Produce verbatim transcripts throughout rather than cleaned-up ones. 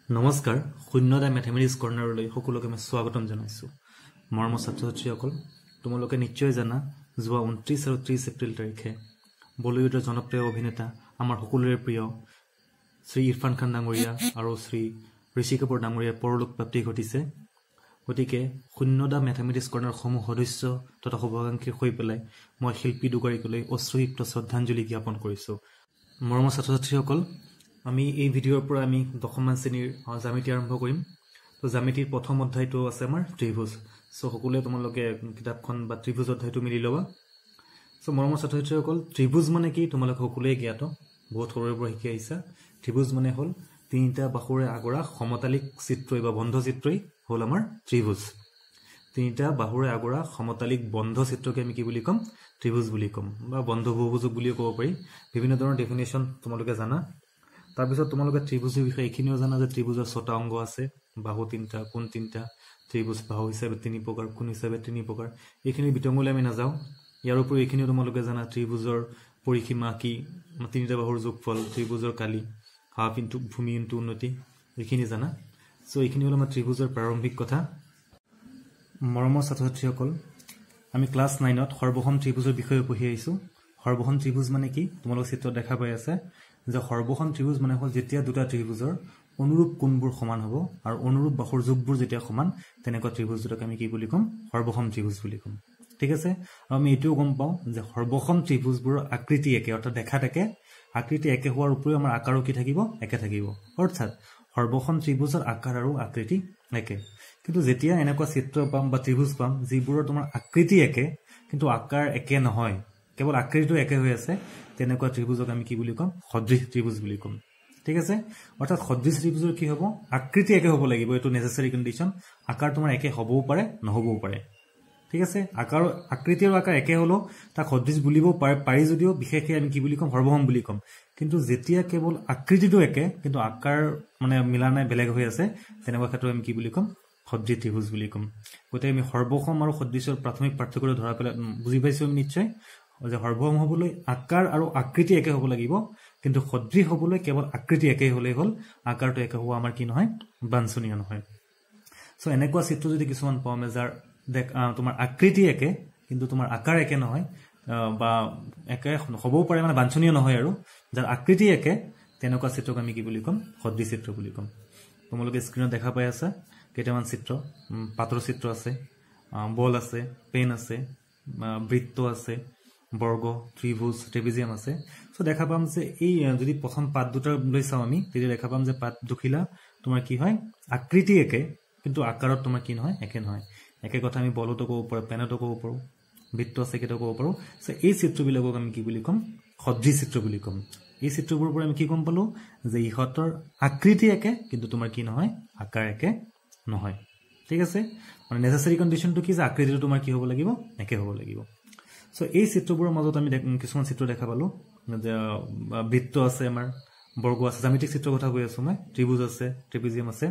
নমস্কাৰ শূন্যদা মেথমেটিক্স কৰ্নাৰলৈ সকলোকে মই স্বাগতম জনাইছো মৰমৰ ছাত্ৰ-ছাত্ৰীসকল তোমালোকে নিশ্চয় জানা যোৱা ঊনত্ৰিশ আৰু ত্ৰিশ এপ্ৰিল তাৰিখে বলিউডৰ জনপ্ৰিয় অভিনেতা আমাৰ সকলোৰে প্ৰিয় শ্ৰী ইৰফান খান ডাঙৰীয়া আৰু শ্ৰী ঋষি কাপুৰ ডাঙৰীয়াৰ পৰলোক প্ৰাপ্তি ঘটিছে গতিকে শূন্যদা মেথমেটিক্স কৰ্নাৰ সমূহ সদস্য তথা শুভাকাংক্ষী হৈ পেলাই মই শিল্পী দুগৰাকীলৈ অশ্ৰুযুক্ত শ্ৰদ্ধাঞ্জলি জ্ঞাপন কৰিছো মৰমৰ ছাত্ৰ-ছাত্ৰীসকল আমি এই ভিডিঅ'ৰ পৰা আমি দশমমান শ্ৰেণীৰ জ্যামিতি আৰম্ভ কৰিম তো জ্যামিতিৰ প্ৰথম অধ্যায়টো আছে আমাৰ ত্ৰিভুজ সো সকলোৱে তোমালোকে কিতাপখন বা ত্ৰিভুজ অধ্যায়টো মিলি লবা সো মৰমৰ ছাত্ৰ-ছাত্ৰীসকল ত্ৰিভুজ মানে কি তোমালোকে সকলোৱে জ্ঞাত বহুত সৰুৰে পৰা শিকি আহিছা ত্ৰিভুজ মানে হ'ল তিনিটা বাহুৰে আগৰা সমতালিক চিত্ৰ বা বন্ধ চিত্ৰই হ'ল আমাৰ ত্ৰিভুজ তিনিটা বাহুৰে আগৰা সমতালিক বন্ধ চিত্ৰকে আমি কি বুলি কম ত্ৰিভুজ বুলি কম বা বন্ধ বহুভুজক বুলিও ক'ব পাৰি বিভিন্ন ধৰণৰ ডেফিনেশ্যন তোমালোকে জানা তাৰ পিছত তোমালোকে ত্ৰিভুজৰ বিষয়ে এখিনিও জানা যে ত্ৰিভুজৰ ছটা অংগ আছে বাহু তিনিটা কোণ তিনিটা ত্ৰিভুজ বাহু হিচাপে তিনি প্ৰকাৰ কোণ হিচাপে তিনি প্ৰকাৰ এইখিনি বিতংগলৈ আমি নাযাওঁ ইয়াৰ উপৰি এইখিনিও তোমালোকে জানা ত্ৰিভুজৰ পৰিসীমা কি তিনিটা বাহুৰ যোগফল ত্ৰিভুজৰ কালি হাফ ইনটু ভূমি ইনটু উন্নতি এইখিনি জানা সো এইখিনি হ'ল আমাৰ ত্ৰিভুজৰ প্ৰাৰম্ভিক কথা মৰমৰ ছাত্ৰ-ছাত্ৰীসকল আমি ক্লাছ নাইনত সৰ্বসম ত্ৰিভুজৰ বিষয়ে পঢ়ি আহিছো সৰ্বসম ত্ৰিভুজ মানে কি তোমালোক চিত্ৰ দেখা পাই আছে যে সৰ্বসম ত্ৰিভুজ মানে হ'ল যেতিয়া দুটা ত্ৰিভুজৰ অনুৰূপ কোণবোৰ সমান হ'ব আৰু অনুৰূপ বাহুৰ যোগবোৰ যেতিয়া সমান তেনেকুৱা ত্ৰিভুজ দুটাক আমি কি বুলি ক'ম সৰ্বসম ত্ৰিভুজ বুলি ক'ম ঠিক আছে আৰু আমি এটোও গম পাওঁ যে সৰ্বসম ত্ৰিভুজবোৰৰ আকৃতি একে অৰ্থাৎ দেখাত একে আকৃতি একে হোৱাৰ উপৰিও আমাৰ আকাৰো কি থাকিব একে থাকিব অৰ্থাৎ সৰ্বসম ত্ৰিভুজৰ আকাৰ আৰু আকৃতি একে কিন্তু যেতিয়া এনেকুৱা চিত্ৰ পাম বা ত্ৰিভুজ পাম যিবোৰৰ তোমাৰ আকৃতি একে কিন্তু আকাৰ একে নহয় কেৱল আকৃতিটো একে হৈ আছে তেনেকুৱা ত্ৰিভুজক আমি কি বুলি ক'ম সদৃশ ত্ৰিভুজ বুলি ক'ম ঠিক আছে অৰ্থাৎ সদৃশ ত্ৰিভুজৰ কি হ'ব আকৃতি একে হ'ব লাগিব এটো নেসেসারি কন্ডিশন আকাৰ তোমাৰ একে হ'বও পাৰে নহ'বও পাৰে ঠিক আছে আকাৰ আকৃতি আৰু আকাৰ একে হলো তা সদৃশ বুলিব পাৰি যদিও বিশেষকৈ আমি কি বুলি ক'ম সৰ্বসম বুলি ক'ম কিন্তু যেতিয়া কেৱল আকৃতিটো একে কিন্তু আকাৰ মানে মিলা নাই বেলেগ হৈ আছে তেনেকুৱা ক্ষেত্ৰত আমি কি বুলি ক'ম সদৃশ ত্ৰিভুজ বুলি ক'ম গতে আমি সৰ্বসম আৰু সদৃশৰ প্ৰাথমিক পাৰ্থক্য ধৰা পেলাই বুজি পাইছো আমি নিশ্চয় যে সৰ্বসম হ'বলৈ আকাৰ আৰু আকৃতি একে হ'ব লাগিব কিন্তু সদৃশ হ'বলৈ কেৱল আকৃতি একে হ'লে হ'ল আকাৰটো একে হোৱা আমাৰ কি নহয় বাঞ্ছনীয় নহয় সো এনেকুৱা চিত্ৰ যদি কিছুমান পাওঁ যাৰ তোমাৰ আকৃতি একে কিন্তু তোমাৰ আকাৰ একে নহয় বা একে হ'বও পাৰে মানে বাঞ্ছনীয় নহয় আৰু যাৰ আকৃতি একে তেনেকুৱা চিত্ৰক আমি কি বুলি ক'ম সদৃশ চিত্ৰ বুলি ক'ম তোমালোকে স্ক্ৰীনত দেখা পাই আছা কেইটামান চিত্ৰ পাতৰ চিত্ৰ আছে বল আছে পেন আছে বৃত্ত আছে বৰ্গ ত্ৰিভুজ ট্ৰেপিজিয়াম আছে সো দেখা পাম যে এই যদি প্ৰথম পাত দুটা লৈ চাও আমি তেতিয়া দেখা পাম যে পাত দুখিলা তোমাৰ কি হয় আকৃতি একে কিন্তু আকাৰত তোমাৰ কি নহয় একে নহয় একে কথা আমি বলতো ক'ব পাৰো পেনতো ক'ব পাৰো বৃত্ত আছে কেটো ক'ব পাৰো সো এই চিত্ৰবিলাকক আমি কি বুলি ক'ম সদৃশ চিত্ৰ বুলি ক'ম এই চিত্ৰবোৰৰ পৰা আমি কি গম পালো যে ইহতৰ আকৃতি একে কিন্তু তোমাৰ কি নহয় আকাৰ একে নহয় ঠিক আছে মানে নেসেসারি কন্ডিশনটো কি যে আকৃতিটো তোমাৰ কি হ'ব লাগিব একে হ'ব লাগিব সো এই চিত্ৰবোৰৰ মাজত আমি কিছুমান চিত্ৰ দেখা পালো যে বৃত্ত আছে আমাৰ বৰ্গ আছে জ্যামিতিক চিত্ৰৰ কথা কৈ আছো মই ত্ৰিভুজ আছে ট্ৰেপিজিয়াম আছে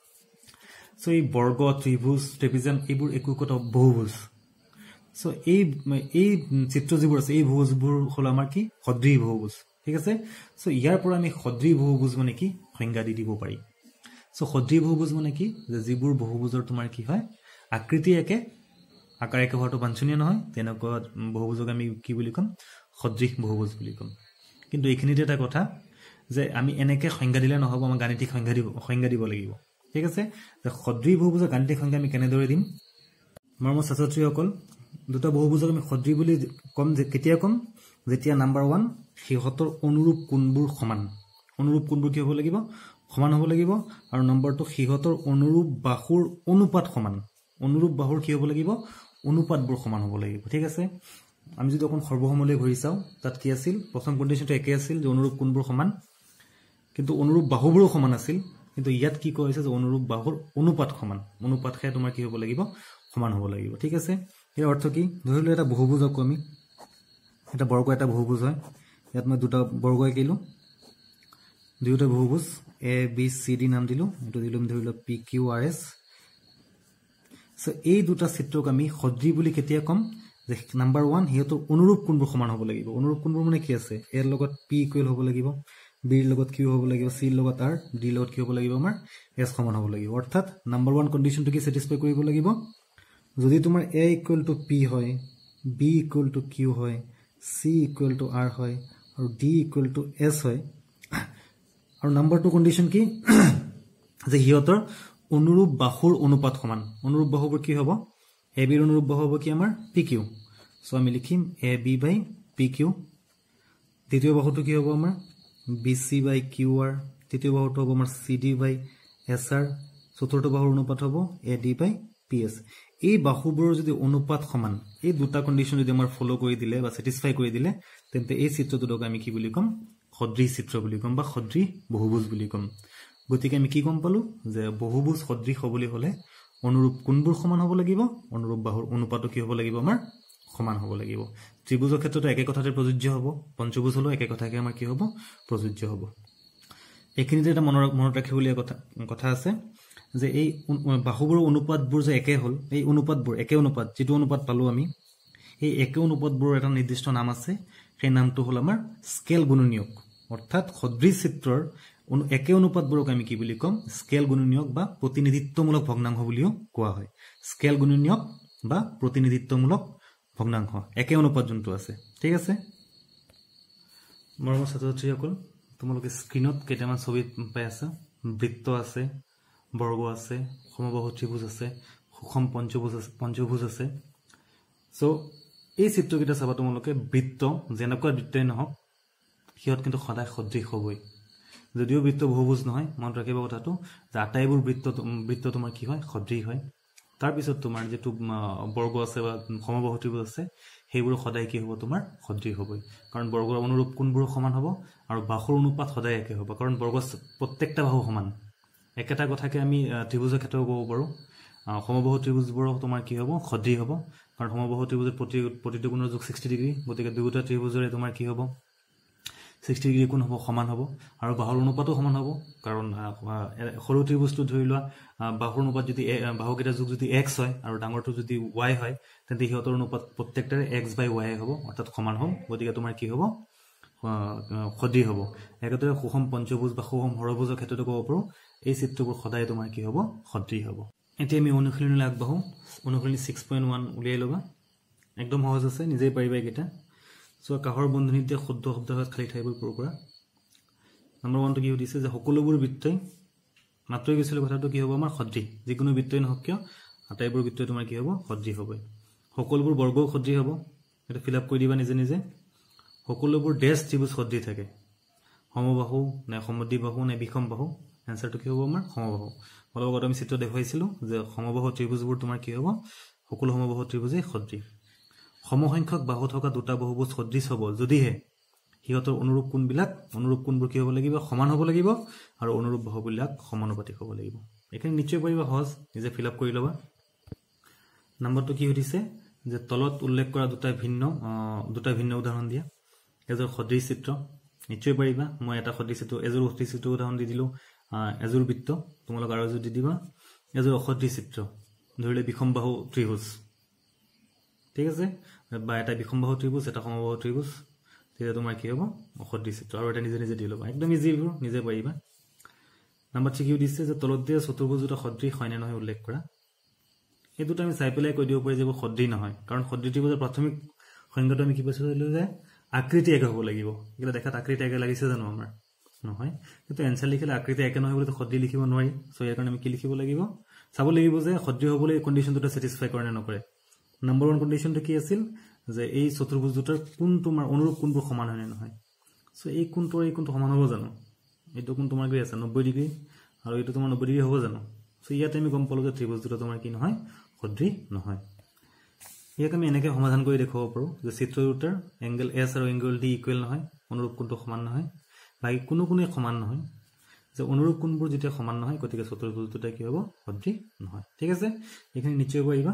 সো এই বৰ্গ ত্ৰিভুজ ট্ৰেপিজিয়াম এইবোৰ একোকত বহুভুজ সো এই এই চিত্ৰ যিবোৰ আছে এই বহুভুজবোৰ হ'ল আমাৰ কি সদৃশ বহুভুজ ঠিক আছে সো ইয়াৰ পৰা আমি সদৃশ বহুভুজ মানে কি সংজ্ঞা দি দিব পাৰি সো সদৃশ বহুভুজ মানে কি যে যিবোৰ বহুভুজৰ তোমাৰ কি হয় আকৃতি একে আকাৰ একে হোৱাটো বাঞ্ছনীয় নহয় তেনেকুৱা বহুভুজক আমি কি বুলি ক'ম সদৃশ বহুভুজ বুলি ক'ম কিন্তু এইখিনিতে এটা কথা যে আমি এনেকে সংজ্ঞা দিলে নহ'ব আমাৰ গাণিতিক সংজ্ঞা দিব সংজ্ঞা দিব লাগিব ঠিক আছে যে সদৃশ বহুভুজৰ গাণিতিক সংজ্ঞা আমি কেনেদৰে দিম মৰমৰ ছাত্ৰ-ছাত্ৰীসকল দুটা বহুভুজক আমি সদৃশ বুলি ক'ম যে কেতিয়া ক'ম যেতিয়া নাম্বাৰ ওৱান সিহঁতৰ অনুৰূপ কোণবোৰ সমান অনুৰূপ কোণবোৰ কি হ'ব লাগিব সমান হ'ব লাগিব আৰু নম্বৰ টু সিহঁতৰ অনুৰূপ বাহুৰ অনুপাত সমান অনুৰূপ বাহুৰ কি হ'ব লাগিব অনুপাতবোৰ সমান হ'ব লাগিব ঠিক আছে আমি যদি অকণ সৰ্বসমলৈ ঘূৰি চাওঁ তাত কি আছিল প্ৰথম কণ্ডিশ্যনটো একে আছিল যে অনুৰূপ কোণবোৰ সমান কিন্তু অনুৰূপ বাহুবোৰো সমান আছিল কিন্তু ইয়াত কি কৈছে যে অনুৰূপ বাহুৰ অনুপাত সমান অনুপাত খাই তোমাৰ কি হ'ব লাগিব সমান হ'ব লাগিব ঠিক আছে ইয়াৰ অৰ্থ কি ধৰিলো এটা বহুভুজ আকৌ আমি এটা বৰ্গ এটা বহুভুজ হয় ইয়াত মই দুটা বৰ্গ আঁকিলো দুয়োটা বহুভুজ এ বি চি ডি নাম দিলো এটো দিলো ধৰিলো P Q R S so এই দুটা চিত্ৰক আমি সদৃশ বুলি কেতিয়া ক'ম যে নাম্বাৰ ওৱান হিহঁতৰ অনুৰূপ কোণবোৰ সমান হ'ব লাগিব অনুৰূপ কোণবোৰ মানে কি আছে এৰ লগত পি ইকুৱেল হ'ব লাগিব বিৰ লগত কিউ হ'ব লাগিব, চিৰ লগত আৰ, ডিৰ লগত কি হ'ব লাগিব আমাৰ এছ সমান হ'ব লাগিব। অৰ্থাৎ নাম্বাৰ ওৱান কণ্ডিশ্যনটো কি ছেটিছফাই কৰিব লাগিব, যদি তোমাৰ এ ইকুৱেল টু পি হয়, বি ইকুৱেল টু কিউ হয়, চি ইকুৱেল টু আৰ হয় আৰু ডি ইকুৱেল টু এছ হয়, আৰু নাম্বাৰ টু কণ্ডিশ্যন কি যে সিহঁতৰ অনুৰূপ বাহুৰ অনুপাত সমান। অনুৰূপ বাহুবোৰ কি হ'ব, এ বিৰ অনুৰূপ বাহু হ'ব কি আমাৰ পি কিউ। চ' আমি লিখিম A B by P Q. দ্বিতীয় বাহুটো কি হ'ব আমাৰ B C by Q R. তৃতীয় বাহুটো হ'ব আমাৰ C D by S R. চতুৰ্থ বাহুৰ অনুপাত হ'ব A D by P S. এই বাহুবোৰৰ যদি অনুপাত সমান, এই দুটা কণ্ডিশ্যন যদি আমাৰ ফ'ল' কৰি দিলে বা ছেটিছফাই কৰি দিলে, তেন্তে এই চিত্ৰটোক আমি কি বুলি ক'ম, সদৃশ চিত্ৰ বুলি ক'ম বা সদৃশ বহুভুজ বুলি ক'ম। গতিকে আমি কি গম পালো যে বহুভুজ সদৃশ হ'বলৈ হ'লে অনুৰূপ কোণবোৰ সমান হ'ব লাগিব, অনুৰূপ বাহুৰ অনুপাতো কি হ'ব লাগিব আমাৰ সমান হ'ব লাগিব। ত্ৰিভুজৰ ক্ষেত্ৰতো একে কথাতে প্ৰযোজ্য হ'ব, পঞ্চভুজ হ'লেও একে কথাকে আমাৰ কি হ'ব প্ৰযোজ্য হ'ব। এইখিনিতে এটা মনত মনত ৰাখিবলগীয়া কথা কথা আছে যে এই বাহুবোৰৰ অনুপাতবোৰ যে একে হ'ল, এই অনুপাতবোৰ একে অনুপাত যিটো অনুপাত পালো আমি, এই একে অনুপাতবোৰৰ এটা নিৰ্দিষ্ট নাম আছে। সেই নামটো হ'ল আমাৰ স্কেল গুণনীয়ক। অৰ্থাৎ সদৃশ চিত্ৰৰ একে অনুপাতবোৰক আমি কি বুলি ক'ম, স্কেল গুণনীয়ক বা প্ৰতিনিধিত্বমূলক ভগ্নাংশ বুলিও কোৱা হয়। স্কেল গুণনীয়ক বা প্ৰতিনিধিত্বমূলক ভগ্নাংশ, একে অনুপাত যোনটো আছে। ঠিক আছে, মৰমৰ ছাত্ৰ ছাত্ৰীসকল, তোমালোকে স্ক্ৰীণত কেইটামান ছবি পাই আছা। বৃত্ত আছে, বৰ্গ আছে, সমবাহু ত্ৰিভুজ আছে, সুষম পঞ্চভুজ আছে পঞ্চভুজ আছে চ' এই চিত্ৰকেইটা চাবা তোমালোকে। বৃত্ত যেনেকুৱা বৃত্তই নহওক, সিহঁত কিন্তু সদায় সদৃশ হ'বই। যদিও বৃত্ত বহুভুজ নহয়, মনত ৰাখিব কথাটো যে আটাইবোৰ বৃত্ত বৃত্ত তোমাৰ কি হয় সদৃশ হয়। তাৰপিছত তোমাৰ যিটো বৰ্গ আছে বা সমবাহু ত্ৰিভুজ আছে, সেইবোৰ সদায় কি হ'ব তোমাৰ সদৃশ হ'বই। কাৰণ বৰ্গৰ অনুৰূপ কোণবোৰো সমান হ'ব আৰু বাহুৰ অনুপাত সদায় একে হ'ব। কাৰণ বৰ্গৰ প্ৰত্যেকটা বাহু সমান। একেটা কথাকে আমি ত্ৰিভুজৰ ক্ষেত্ৰও ক'ব পাৰোঁ। সমবাহু ত্ৰিভুজবোৰো তোমাৰ কি হ'ব সদৃশ হ'ব। কাৰণ সমবাহু ত্ৰিভুজৰ প্ৰতি প্ৰতিটো কোণৰ যোগ ছিক্সটি ডিগ্ৰী। গতিকে দুয়োটা ত্ৰিভুজৰে তোমাৰ কি হ'ব ছিক্সটি ডিগ্ৰী কোণ হ'ব, সমান হ'ব। আৰু বাহুৰ অনুপাতো সমান হ'ব। কাৰণ সৰু ত্ৰিভুজটো ধৰি লোৱা বাহুৰ অনুপাত যদি বাহুকেইটা যোগ যদি এক্স হয় আৰু ডাঙৰটো যদি ৱাই হয়, তেন্তে সিহঁতৰ অনুপাত প্ৰত্যেকটাৰে এক্স বাই ৱাই হ'ব, অৰ্থাৎ সমান হ'ব। গতিকে তোমাৰ কি হ'ব সদৃশ হ'ব। একেদৰে সুষম পঞ্চভুজ বা সুষম হৰভুজৰ ক্ষেত্ৰতো ক'ব পাৰোঁ, এই চিত্ৰবোৰ সদায় তোমাৰ কি হ'ব সদৃশ হ'ব। এতিয়া আমি অনুশীলনীলৈ আগবাঢ়োঁ। অনুশীলনী ছিক্স পইণ্ট ওৱান উলিয়াই ল'বা। একদম সহজ আছে, নিজেই পাৰিবা এইকেইটা। চ' কাষৰ বন্ধনীতে শুদ্ধ শব্দ খালী ঠাইবোৰ পূৰ কৰা। নম্বৰ ওৱানটো কি সুধিছে যে সকলোবোৰ বৃত্তই, মাত্ৰই গৈছিলোঁ কথাটো কি হ'ব আমাৰ সদৃশ। যিকোনো বৃত্তই নহওক কিয় আটাইবোৰ বৃত্তই তোমাৰ কি হ'ব সদৃশ হ'বই। সকলোবোৰ বৰ্গও সদৃশ হ'ব। এইটো ফিল আপ কৰি দিবা নিজে নিজে। সকলোবোৰ ডেছ ত্ৰিভুজ সদৃশ থাকে। সমবাহু নে সমদ্বিবাহু নে বিষম বাহু, এনচাৰটো কি হ'ব আমাৰ সমবাহু। অলপ আগত আমি চিত্ৰ দেখুৱাইছিলোঁ যে সমবাহু ত্ৰিভুজবোৰ তোমাৰ কি হ'ব, সকলো সমবাহু ত্ৰিভুজেই সদৃশ। সমসংখ্যক বাহু থকা দুটা বহুভুজ সদৃশ হ'ব যদিহে সিহঁতৰ অনুৰূপ কোণবিলাক অনুৰূপ কোণবোৰ কি হ'ব লাগিব সমান হ'ব লাগিব আৰু অনুৰূপ বাহুবিলাক সমানুপাতিক হ'ব লাগিব। এইখিনি নিশ্চয় পাৰিবা, সহজ, নিজে ফিল আপ কৰি ল'বা। নম্বৰটো কি সুধিছে যে তলত উল্লেখ কৰা দুটা ভিন্ন দুটা ভিন্ন উদাহৰণ দিয়া। এযোৰ সদৃশ চিত্ৰ, নিশ্চয় পাৰিবা। মই এটা সদৃশ চিত্ৰ এযোৰ সদৃশ চিত্ৰ উদাহৰণ দি দিলোঁ। এযোৰ বৃত্ত, তোমালোক আৰু এযোৰ দি দিবা। এযোৰ অসদৃশ চিত্ৰ, ধৰিলে বিষম বাহু ত্ৰিভুজ। ঠিক আছে, বা এটা বিষম বাহু ত্ৰিভুজ, এটা সমবাহু ত্ৰিভুজ। তেতিয়া তোমাৰ কি হ'ব অসদৃশ চিত্ৰ। আৰু এটা নিজে নিজে দি ল'বা, একদম ইজি, এইবোৰ নিজে পাৰিবা। নাম্বাৰ থ্ৰী কি দিছে যে তলত দিয়া চতুৰ্ভুজ দুটা সদৃশ হয় নে নহয় উল্লেখ কৰা। এই দুটা আমি চাই পেলাই কৈ দিব পাৰি যে এইবোৰ সদৃশ নহয়। কাৰণ সদৃশ ত্ৰিভুজৰ প্ৰাথমিক সংজ্ঞাটো আমি কি পাইছিলোঁ যে আকৃতি একে হ'ব লাগিব। কিন্তু দেখাত আকৃতি একে লাগিছে জানো আমাৰ? নহয়। কিন্তু এনচাৰ লিখিলে আকৃতি একে নহয় বুলি সদৃশ লিখিব নোৱাৰি। চ' ইয়াৰ কাৰণে আমি কি লিখিব লাগিব, চাব লাগিব যে সদৃশ হ'বলৈ এই কণ্ডিশ্যনটোতে ছেটিছফাই কৰে নে নকৰে। নম্বৰ ওৱান কণ্ডিশ্যনটো কি আছিল যে এই চতুৰ্ভুজ দুটাৰ কোন তোমাৰ অনুৰূপ কোণবোৰ সমান হয় নে নহয়। চ' এই কোণটো এই কোণটো সমান হ'ব জানো? এইটো কোণ তোমাৰ কি আছে নব্বৈ ডিগ্ৰী আৰু এইটো তোমাৰ নব্বৈ ডিগ্ৰী হ'ব জানো? চ' ইয়াতে আমি গম পালোঁ যে ত্ৰিভুজ দুটা তোমাৰ কি নহয় সদৃশ নহয়। ইয়াক আমি এনেকৈ সমাধান কৰি দেখুৱাব পাৰোঁ যে চিত্ৰ দুটাৰ এংগল এছ আৰু এংগল ডি ইকুৱেল নহয়, অনুৰূপ কোণটো সমান নহয়, বাকী কোনো কোণেই সমান নহয়। যে অনুৰূপ কোণবোৰ যেতিয়া সমান নহয়, গতিকে চতুৰ্ভুজ দুটা কি হ'ব সদৃশ নহয়। ঠিক আছে, এইখিনি নিশ্চয় পাৰিবা।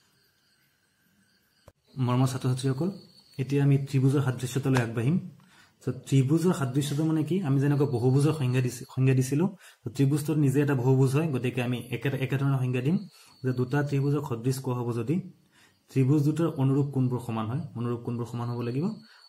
মৰমৰ ছাত্ৰ ছাত্ৰীসকল, এতিয়া আমি ত্ৰিভুজৰ সাদৃশ্যতালৈ আগবাঢ়িম। ত্ৰিভুজৰ সাদৃশ্যতা মানে কি, আমি যেনেকৈ বহুভুজৰ সংজ্ঞা দিছি সংজ্ঞা দিছিলোঁ, ত্ৰিভুজটোত নিজে এটা বহুভুজ হয়। গতিকে আমি একেটা একেধৰণৰ সংজ্ঞা দিম যে দুটা ত্ৰিভুজক সদৃশ কোৱা হ'ব যদি ত্ৰিভুজ দুটাৰ অনুৰূপ কোণবোৰ সমান হয়। অনুৰূপ কোণবোৰ সমান হ'ব লাগিব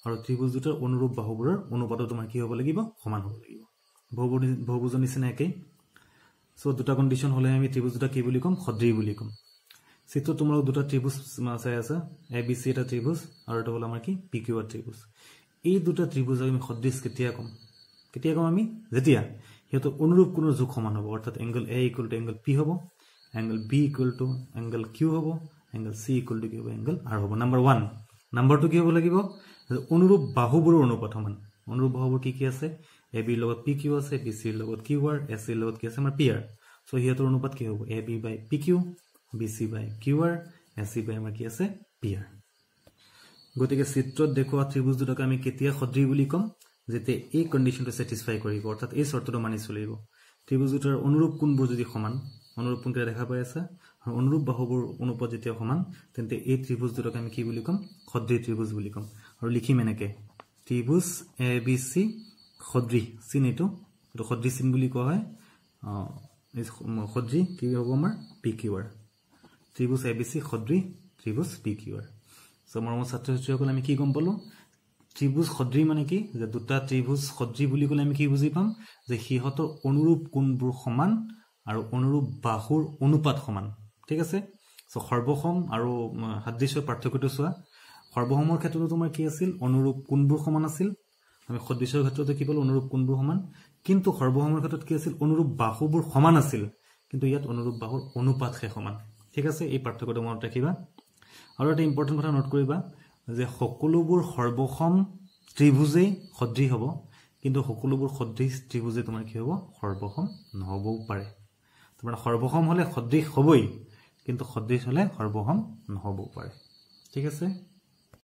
আৰু ত্ৰিভুজ দুটাৰ অনুৰূপ বাহুবোৰৰ অনুপাতটো তোমাৰ কি হ'ব লাগিব সমান হ'ব লাগিব বহুভুজ বহুভুজৰ নিচিনা একেই সো দুটা কন্ডিশন হলে আমি ত্ৰিভুজ দুটা কি বুলি কম সদৃশ বুলি কম চিত্ৰত তোমালোক দুটা ত্ৰিভুজ চাই আছে এ বি সি এটা ত্ৰিভুজ আৰু এটা হল আমাৰ কি পি কিউ আৰ ত্ৰিভুজ এই দুটা ত্ৰিভুজক আমি সদৃশ কেতিয়া কম কেতিয়া কম আমি যেতিয়া হেতু অনুৰূপ কোনো যোগ সমান হ'ব অৰ্থাৎ angle A equal to angle P হ'ব angle B equal to angle Q হ'ব এংগল সি ইকুৱেল টু কি হ'ব এংগল আৰ হ'ব নাম্বাৰ ওৱান নাম্বাৰটো কি হ'ব লাগিব অনুৰূপ বাহুবোৰৰ অনুপাত সমান অনুৰূপ বাহুবোৰ কি কি আছে এ বি লগত পি কিউ আছে বি সি লগত কিউ আৰ এ সি লগত কি আছে আমাৰ পি আৰ সো হিয়তৰ অনুপাত কি হ'ব A B by P Q B C by Q R A C by আমাৰ কি আছে পি আৰ গতিকে চিত্ৰত দেখুওৱা ত্ৰিভুজ দুটাক আমি কেতিয়া সদৃশ বুলি কম যেতে এই কন্ডিশনটো স্যাটিসফাই কৰিব অৰ্থাৎ এই শৰ্তটো মানি চলিব ত্ৰিভুজ দুটাৰ অনুৰূপ কোণবোৰ যদি সমান অনুৰূপ কোণটা দেখা পাই আছে আৰু অনুৰূপ বাহুবোৰ অনুপাত যেতিয়া সমান তেন্তে এই ত্ৰিভুজ দুটাক আমি কি বুলি কম সদৃশ ত্ৰিভুজ বুলি কম আৰু লিখিম এনেকে ত্ৰিভুজ এ বি সি সদৃশ চিন এটো এটো সদৃশ চিন বুলি কোৱা হয় এই সদৃশ কি হ'ব আমাৰ পি কিউ আৰ ত্ৰিভুজ এ বি সি সদৃশ ত্ৰিভুজ পি কিউ আৰ সো মৰমৰ ছাত্ৰ ছাত্ৰীসকল আমি কি গম পালো ত্ৰিভুজ সদৃশ মানে কি যে দুটা ত্ৰিভুজ সদৃশ বুলি ক'লে আমি কি বুজি পাম যে হিহতৰ অনুৰূপ কোণবোৰ সমান আৰু অনুৰূপ বাহুৰ অনুপাত সমান ঠিক আছে সো সৰ্বসম আৰু সাদৃশ্যৰ পাৰ্থক্যটো চোৱা সৰ্বসমৰ ক্ষেত্ৰতো তোমাৰ কি আছিল অনুৰূপ কোণবোৰ সমান আছিল আমি সদৃশ্যৰ ক্ষেত্ৰতো কি পালো অনুৰূপ কোণবোৰ সমান কিন্তু সৰ্বসমৰ ক্ষেত্ৰত কি আছিল অনুৰূপ বাহুবোৰ সমান আছিল কিন্তু ইয়াত অনুৰূপ বাহুৰ অনুপাতহে সমান ঠিক আছে এই পাৰ্থক্যটো মনত ৰাখিবা আৰু এটা ইম্পৰ্টেন্ট কথা নোট কৰিবা যে সকলোবোৰ সৰ্বসম ত্ৰিভুজেই সদৃশ হ'ব কিন্তু সকলোবোৰ সদৃশ ত্ৰিভুজে তোমাৰ কি হ'ব সৰ্বসম নহবও পাৰে তোমাৰ সৰ্বসম হলে সদৃশ হ'বই কিন্তু সদৃশ হলে সৰ্বসম নহবও পাৰে ঠিক আছে